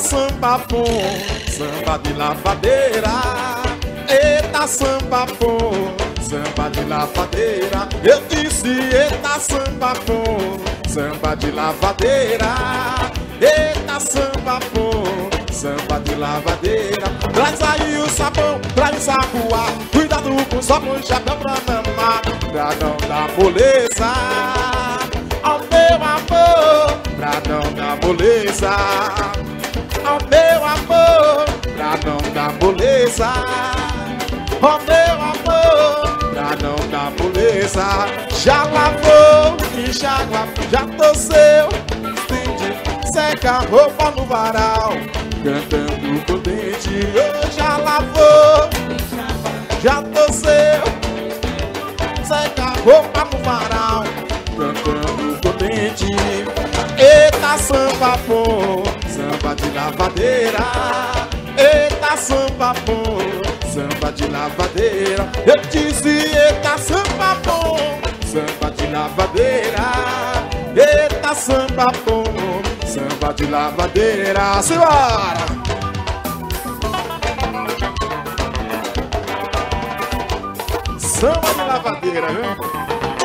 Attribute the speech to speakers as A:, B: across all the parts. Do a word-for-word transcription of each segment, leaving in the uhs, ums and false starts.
A: samba bom, samba de lavadeira. Eita samba bom, samba de lavadeira. Eu disse eita samba bom, samba de lavadeira. Eita samba bom, samba de lavadeira. Traz aí o sabão pra ensaboar. Cuidado com o sabão e chapéu pra mamar, pra não dar moleza ao meu amor, pra não dar moleza ao meu amor, pra não dar moleza ao meu amor, pra não dar moleza. Já lavou, enxágua, já torceu, estende, seca a roupa no varal, cantando com o dente. Oh, já lavou, já torceu, seca a roupa no varal, cantando com o dente. Eita samba bom, samba de lavadeira. Eita samba bom, samba de lavadeira. Eu disse eita samba bom, samba de lavadeira. Eita samba bom, samba de lavadeira. Simbora! Samba de lavadeira, viu?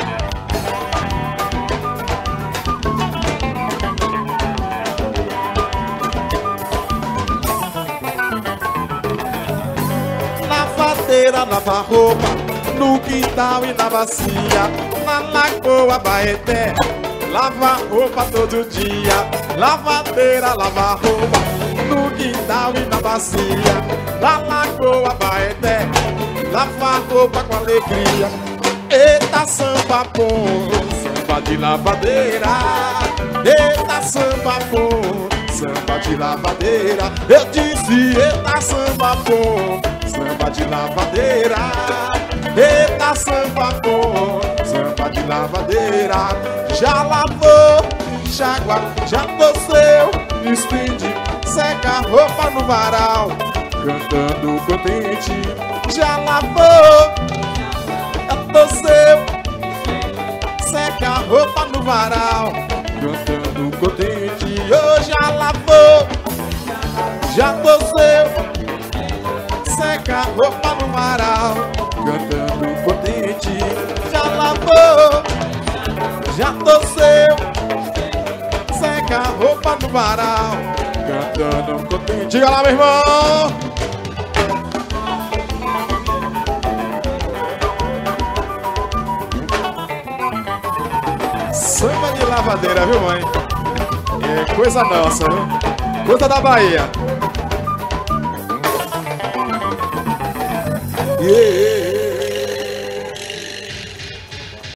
A: Lavadeira lava roupa no quintal e na bacia, na lagoa Baeté, lava roupa todo dia. Lavadeira lava roupa no quintal e na bacia, na lagoa Baeté, lava roupa com alegria. Eita samba bom, samba de lavadeira. Eita samba bom, samba de lavadeira. Eu disse eita samba bom, samba de lavadeira. Eita samba bom, samba de lavadeira. Já lavou, enxágua, já torceu, estende, seca a roupa no varal, cantando contente. Já lavou, já torceu, seca a roupa no varal, cantando contente. Oh, já lavou, já torceu, seca a roupa no varal, cantando contente. Já lavou, já torceu, seca a roupa no varal, cantando contente. Diga lá, meu irmão! Samba de lavadeira, viu, mãe? É coisa nossa, viu? Coisa da Bahia. Yeah.